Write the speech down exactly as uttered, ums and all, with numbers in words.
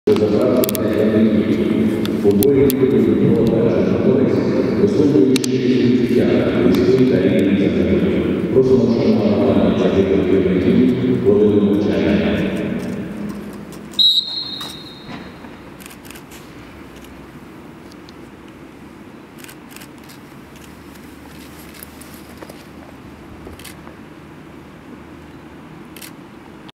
Обоє відповідно одержаний кодекс висловлюючи життя, близької та рідної загибелі. Просимо, що на загибель